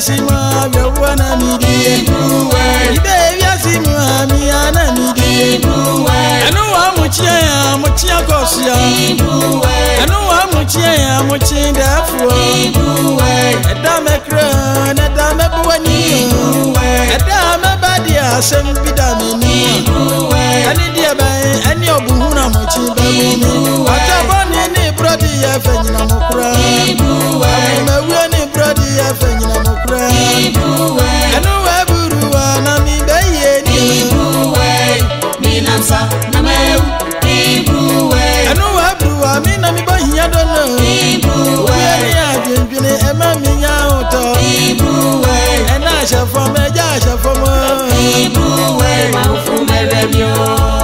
sima ya wana midi ibe ya sima mi ana midi anu wa muchia kosia anu wa muchia dafuo eda mekra na da mebuani eda mebadia sem bidamini ani dia ban ani obuhuna muchi bamu ataboni ni brodi ya fenyina mokra mewe ni brodi ya fenyina mokra anu wa buruwa na mi beye ni Minamsa na meu anu wa buruwa mi na mi bohia dono we ya dindwini ema mi nya oto ena shafo meja shafo mo ma ufu meremio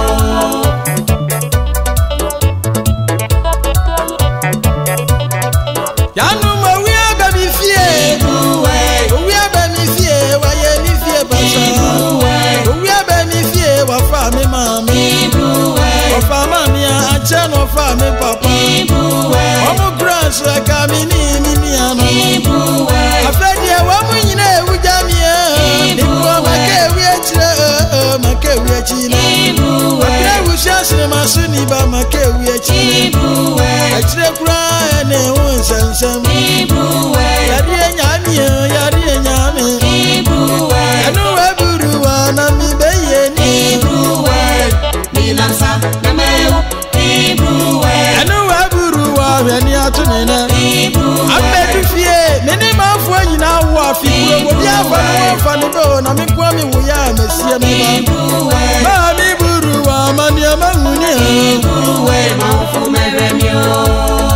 yanu mo wi aba mi fie wi aba mi fie wa ye mi fie basa wi aba mi fie wa fa mi mami wa fa mami a che no fa mi papa omo grass ka mi ni ano afedi wa mu nyina ewu jamia ni ko makewi echile makewi shasre masuni ba makewi echile echile kura ene wonsensem yari enyame anu weburuwa na mi beye ni Minamsa na meu anu weburuwa yani atunena abedu fie mini mafo nyina wo afiburo obi afa no do na me kwa me wo ya mesia me ba mi buruwa mani amuni ma ufu meremio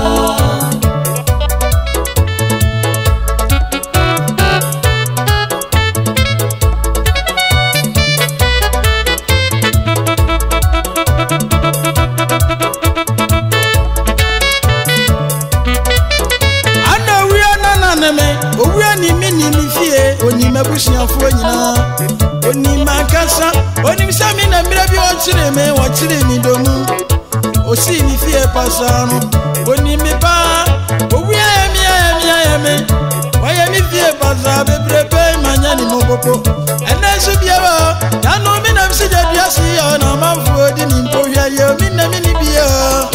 busiafo nyina oni makasa oni misami na mira bi o chire mi domu o si mi fie pasano oni mi pa o wi ya mi wa ya mi fie pasa bebre pe manya ni mopopo ena su bia wa ya no mi na msi da bia si ya na manfo di ni mpo hia ye mi na mi ni bia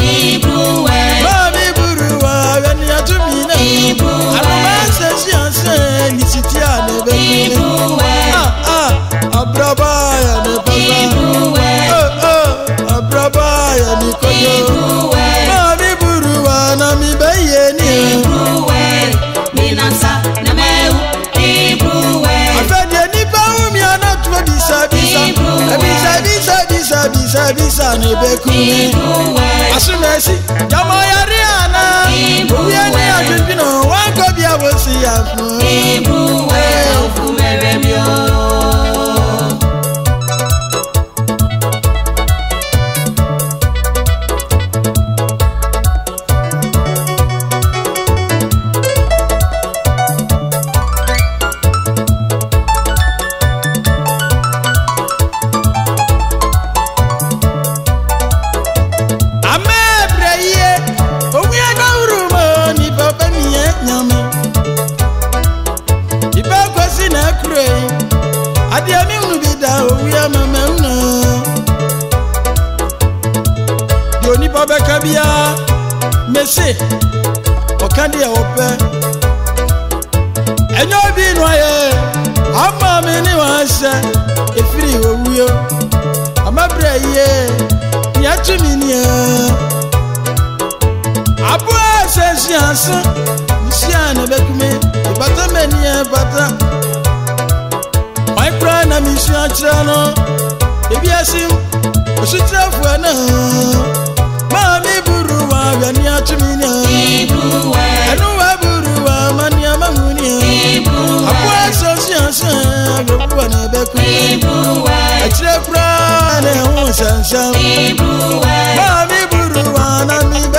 ba mi buruwa ya ni atumi na aroma se si anse ni sitia ne be abrabaya ne pasa abrabaya ni koyo mami buruwa na mi beye ni Minamsa na meu afede ni ba umi ana to bisa ne bekumi asumesi jamoyari ana uye ni adwino wanko bia wosi afu ufu meremio Bia mesi okande ope enyo bi no aye amma me ni wanse efiri owuyo amabra ye ya tumi ni abu sensianse misia na bekume bata meni bata my cry na misia chira no ebi asim osutrafu na mami buruwa yani atumina anu wa buruwa mani amamuni apwa sosiansa agwa na beku achire kura na ho sansan mami buruwa na mi